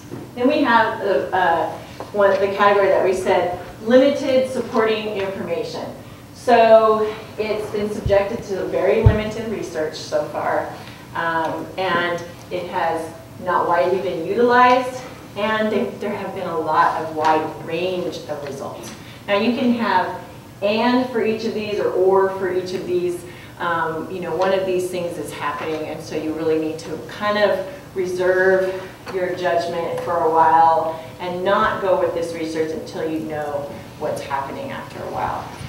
Then we have the category that we said, limited supporting information. So it's been subjected to very limited research so far, and it has not widely been utilized, and there have been a lot of wide range of results. Now you can have and for each of these or for each of these. You know, one of these things is happening, and so you really need to kind of reserve your judgment for a while and not go with this research until you know what's happening after a while.